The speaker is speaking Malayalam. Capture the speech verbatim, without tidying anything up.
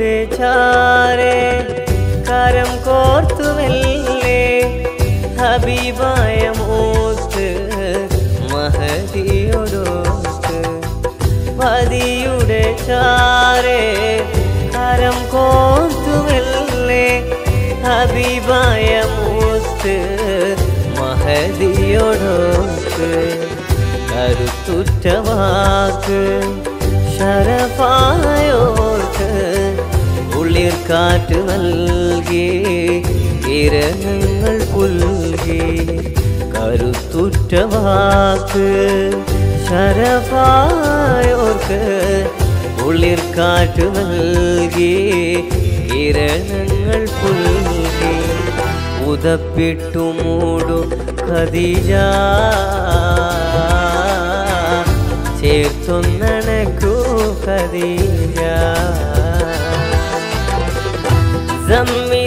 ഹബീബിയുടെ ചാരെ കരം കോർത്തുവല്ലേ ഹബീബായ മൂത്ത് മഹദിയോടൊത്ത് പതിയുടെ ചാരെ കരം കോർത്തുവല്ലേ ഹബീബായ മൂത്ത് മഹദിയോടൊത്ത് കരുത്തുറ്റ വാക്ക് ശരഫായോർക്ക് ഉള്ളിൽ കാറ്റ് നൽകി കിരണങ്ങൾ പുൽകി കരുത്തുറ്റ വാക്ക് ശരഫായോർക്ക് ഉള്ളിൽ കാറ്റ് നൽകി കിരണങ്ങൾ പുൽകി ഉദപ്പിട്ടു മൂടും ഖദീജ ചേർത്തൊന്നണക്കൂ ഖദീജ സമ്മി